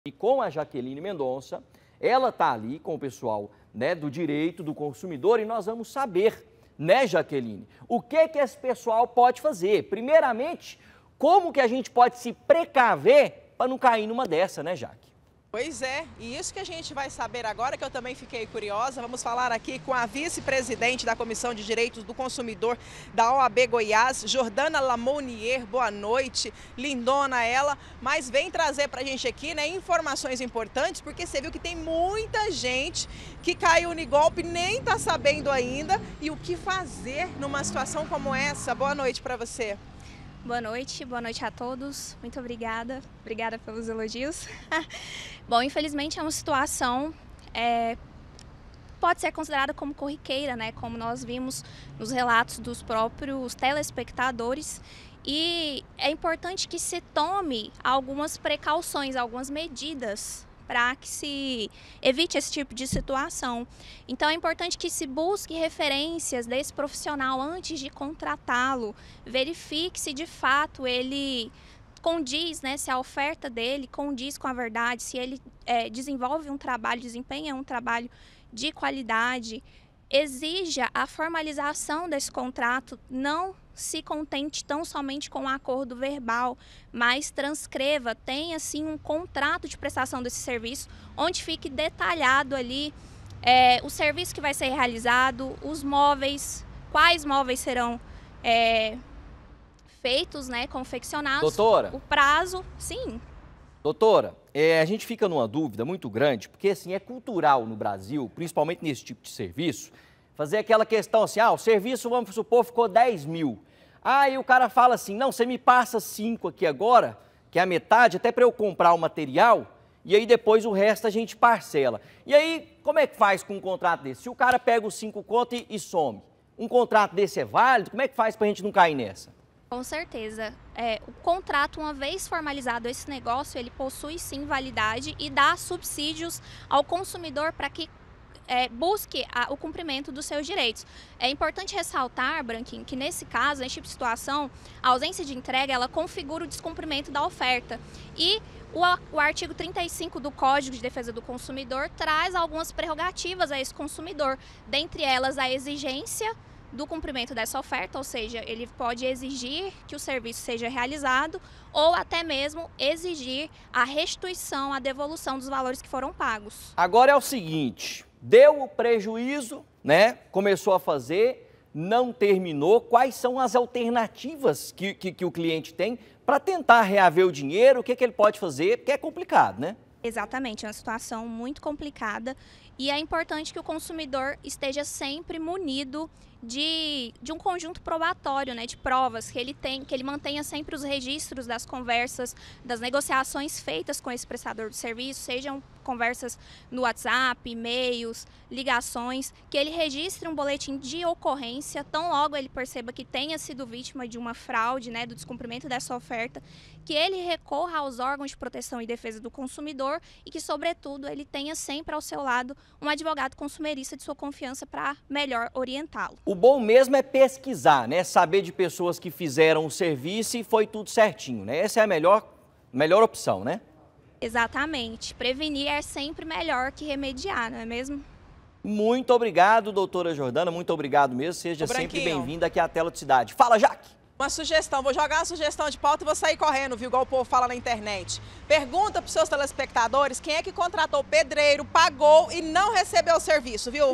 E com a Jaqueline Mendonça, ela está ali com o pessoal, né, do direito do consumidor e nós vamos saber, né, Jaqueline, o que esse pessoal pode fazer. Primeiramente, como que a gente pode se precaver para não cair numa dessa, né, Jaque? Pois é, e isso que a gente vai saber agora, que eu também fiquei curiosa. Vamos falar aqui com a vice-presidente da Comissão de Direitos do Consumidor da OAB Goiás, Jordana Lamounier. Boa noite, lindona ela, mas vem trazer pra gente aqui, né, informações importantes, porque você viu que tem muita gente que caiu no golpe, nem tá sabendo ainda, e o que fazer numa situação como essa. Boa noite para você. Boa noite a todos. Muito obrigada pelos elogios. Bom, infelizmente é uma situação, pode ser considerada como corriqueira, né? Como nós vimos nos relatos dos próprios telespectadores. E é importante que se tome algumas precauções, algumas medidas para que se evite esse tipo de situação. Então é importante que se busque referências desse profissional antes de contratá-lo, verifique se de fato ele condiz, né, se a oferta dele condiz com a verdade, se ele desenvolve um trabalho, desempenha um trabalho de qualidade. Exija a formalização desse contrato, não se contente tão somente com um acordo verbal, mas transcreva, tenha sim um contrato de prestação desse serviço, onde fique detalhado ali o serviço que vai ser realizado, os móveis, quais móveis serão feitos, né, confeccionados. Doutora? O prazo, sim. Doutora, a gente fica numa dúvida muito grande, porque assim, é cultural no Brasil, principalmente nesse tipo de serviço, fazer aquela questão assim, o serviço, vamos supor, ficou 10 mil. Aí o cara fala assim, não, você me passa 5 aqui agora, que é a metade, até para eu comprar o material, e aí depois o resto a gente parcela. E aí, como é que faz com um contrato desse? Se o cara pega os 5 contos e some, um contrato desse é válido? Como é que faz para a gente não cair nessa? Com certeza. O contrato, uma vez formalizado esse negócio, ele possui sim validade e dá subsídios ao consumidor para que busque o cumprimento dos seus direitos. É importante ressaltar, Branquinho, que nesse caso, nesse tipo de situação, a ausência de entrega, ela configura o descumprimento da oferta. E o artigo 35 do Código de Defesa do Consumidor traz algumas prerrogativas a esse consumidor, dentre elas a exigência do cumprimento dessa oferta, ou seja, ele pode exigir que o serviço seja realizado ou até mesmo exigir a restituição, a devolução dos valores que foram pagos. Agora é o seguinte, deu o prejuízo, né? Começou a fazer, não terminou. Quais são as alternativas que o cliente tem para tentar reaver o dinheiro? O que ele pode fazer? Porque é complicado, né? Exatamente, é uma situação muito complicada e é importante que o consumidor esteja sempre munido de um conjunto probatório, né, de provas, que ele mantenha sempre os registros das conversas, das negociações feitas com esse prestador de serviço, sejam conversas no WhatsApp, e-mails, ligações, que ele registre um boletim de ocorrência, tão logo ele perceba que tenha sido vítima de uma fraude, né, do descumprimento dessa oferta, que ele recorra aos órgãos de proteção e defesa do consumidor e que, sobretudo, ele tenha sempre ao seu lado um advogado consumerista de sua confiança para melhor orientá-lo. O bom mesmo é pesquisar, né? Saber de pessoas que fizeram o serviço e foi tudo certinho, né? Essa é a melhor opção, né? Exatamente. Prevenir é sempre melhor que remediar, não é mesmo? Muito obrigado, doutora Jordana, muito obrigado mesmo. Seja sempre bem-vinda aqui à Tela de Cidade. Fala, Jaque! Uma sugestão, vou jogar uma sugestão de pauta e vou sair correndo, viu, igual o povo fala na internet. Pergunta para os seus telespectadores quem é que contratou pedreiro, pagou e não recebeu o serviço, viu?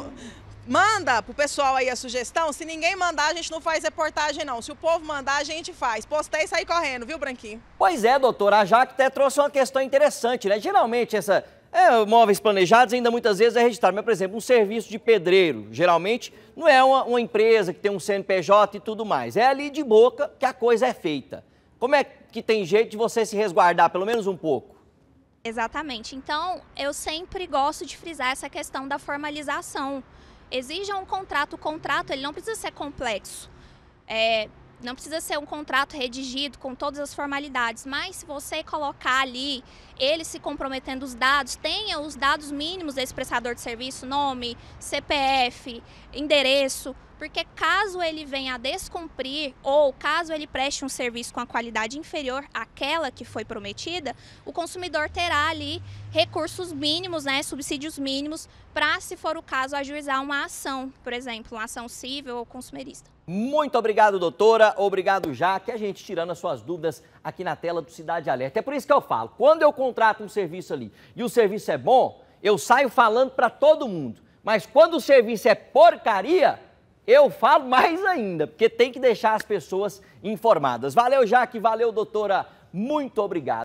Manda pro pessoal aí a sugestão. Se ninguém mandar, a gente não faz reportagem, não. Se o povo mandar, a gente faz. Postei e saí correndo, viu, Branquinho? Pois é, doutora, a Jaque até trouxe uma questão interessante, né? Geralmente, móveis planejados ainda muitas vezes é registrado. Mas, por exemplo, um serviço de pedreiro, geralmente, não é uma empresa que tem um CNPJ e tudo mais. É ali de boca que a coisa é feita. Como é que tem jeito de você se resguardar, pelo menos um pouco? Exatamente. Então, eu sempre gosto de frisar essa questão da formalização. Exija um contrato. O contrato, ele não precisa ser complexo. Não precisa ser um contrato redigido com todas as formalidades, mas se você colocar ali, ele se comprometendo os dados, tenha os dados mínimos desse prestador de serviço, nome, CPF, endereço, porque caso ele venha a descumprir ou caso ele preste um serviço com a qualidade inferior àquela que foi prometida, o consumidor terá ali recursos mínimos, né, subsídios mínimos, para, se for o caso, ajuizar uma ação, por exemplo, uma ação civil ou consumerista. Muito obrigado, doutora. Obrigado, Jaque. A gente tirando as suas dúvidas aqui na tela do Cidade Alerta. É por isso que eu falo, quando eu contrato um serviço ali e o serviço é bom, eu saio falando para todo mundo. Mas quando o serviço é porcaria, eu falo mais ainda, porque tem que deixar as pessoas informadas. Valeu, Jaque. Valeu, doutora. Muito obrigado.